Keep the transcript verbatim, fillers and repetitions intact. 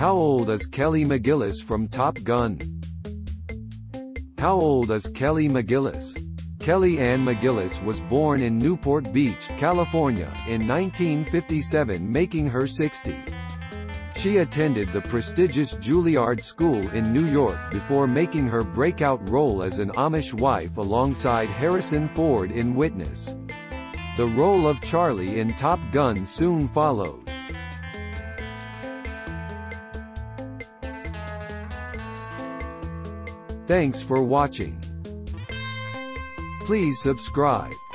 How old is Kelly McGillis from Top Gun? How old is Kelly McGillis? Kelly Ann McGillis was born in Newport Beach, California, in nineteen fifty-seven, making her sixty. She attended the prestigious Juilliard School in New York before making her breakout role as an Amish wife alongside Harrison Ford in Witness. The role of Charlie in Top Gun soon followed. Thanks for watching. Please subscribe.